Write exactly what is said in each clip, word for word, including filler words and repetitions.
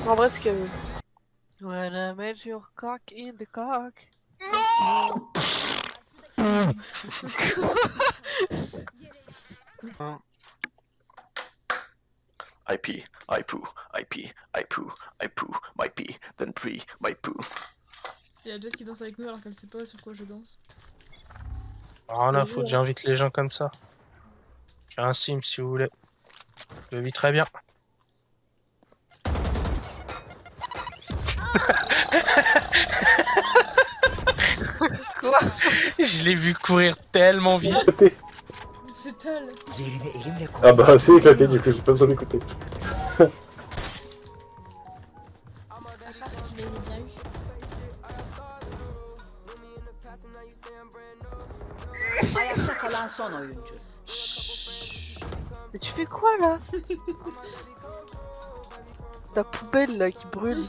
En vrai, ce que... When I met your cock in the cock. I pee, I poo, I pee, I poo, I poo, my pee, then pee, my poo. Y'a Jet qui danse avec nous alors qu'elle sait pas sur quoi je danse. Rien à foutre, j'invite les gens comme ça. J'ai un sim si vous voulez. Je vis très bien. Quoi? Je l'ai vu courir tellement vite. C'est tal. Ah bah c'est éclaté du coup, j'ai pas besoin d'écouter. Ayakta kalan son oyuncu. Mais tu fais quoi là? Ta poubelle là qui brûle.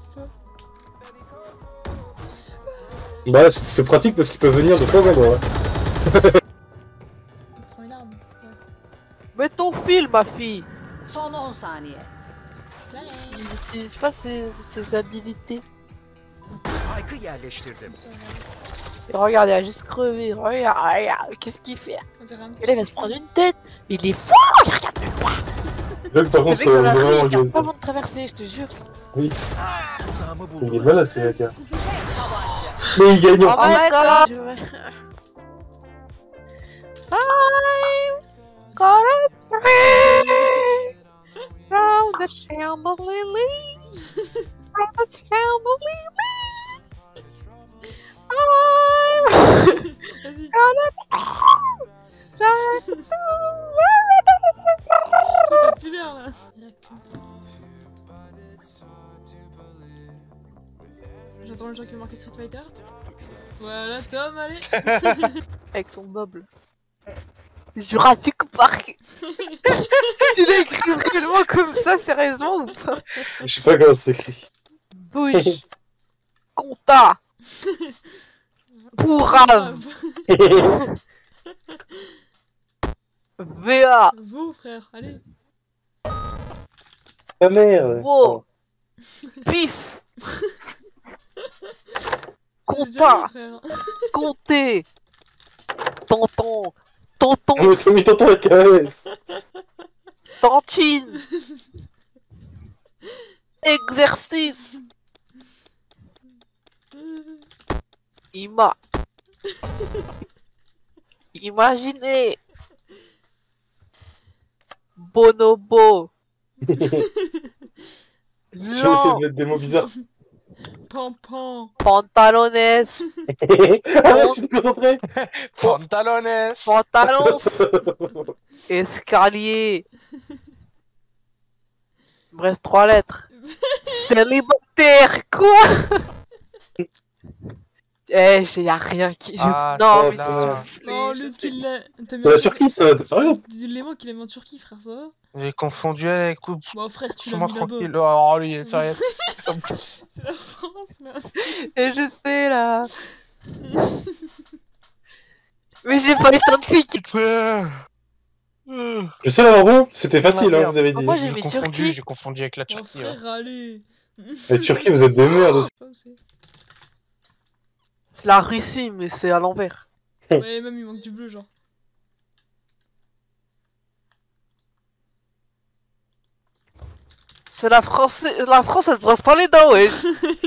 Bah c'est pratique parce qu'ils peuvent venir de trois endroits. Prends une arme. Ouais. Mets ton fil, ma fille. Son on saniye. Il n'utilise pas ses, ses habilités. Spike'ı yerleştirdim. Et regarde, il a juste crevé. Regarde, regarde. Qu'est-ce qu'il fait? On dirait un Et là, il va se prendre une tête. Mais il est fou. Il regarde même pas. Là, par contre, Ce mec dans la euh, rue, vraiment il regarde gaze. pas avant de traverser, je te jure. Oui, Tuzağımı il est buldular. malade ce mec. Mais il gagne. Oh my god. Je vais- I'm gonna swing round the chandelier, round the chandelier. I'm Vas-y. gonna. T'as plus l'air là. La queue. J'entends les gens qui ont marqué Street Fighter. Voilà Tom, allez. Avec son boble. Jurassic Park. Tu l'as écrit réellement comme ça, sérieusement ou pas? Je sais pas comment c'est écrit. Bouge. Compta. Pourrave. V A. Vous frère, allez. Ta mère. Wow. Pif. Compta. Frère. Compter. Tonton. On Tonton. m'a mis tonton avec un S. Tantine. Exercice. Ima. Imaginez. Bonobo. J'ai essayé de Lent. mettre des mots bizarres. Pampan. Pantalones. Ah, je suis concentré. Pantalones. Pantalons. Escalier. Il me reste trois lettres. Célibataire. Quoi? Eh, j'ai y'a rien qui. je- Ah, non, mais celle-là. s'il vous plaît, Oh, je le sais. qu'il l'a. T'as mis La un- Turquie, ça, t'es sérieux? Dis-les-moi qu'il a mis en Turquie, frère, ça va? J'ai confondu avec. Bon, frère, tu l'as Laisse-moi mis là-bas. tranquille. Oh, lui, il est sérieux. C'est la France, là. Et je sais là. Mais j'ai pas eu tant de clics. Je sais là, bon, c'était facile, hein, merde. vous avez dit. Moi, j'ai J'ai mis confondu, Turquie. j'ai confondu avec la Oh, Turquie. ouais. frère, allez. La Turquie, vous êtes des merdes aussi. Je sais pas où c'est. C'est la Russie, mais c'est à l'envers. Ouais, même il manque du bleu, genre. C'est la France. La France, elle se brosse pas les dents, wesh.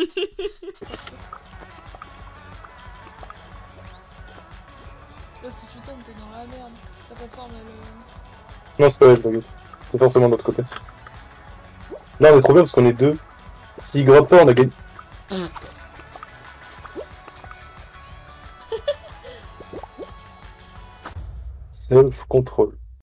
Là, si tu tombes, t'es dans la merde. Ta plateforme, elle. euh, Non, c'est pas elle, t'inquiète. C'est forcément de l'autre côté. Là, on est trop bien parce qu'on est deux. S'il gratte pas, on a gagné. Self-control.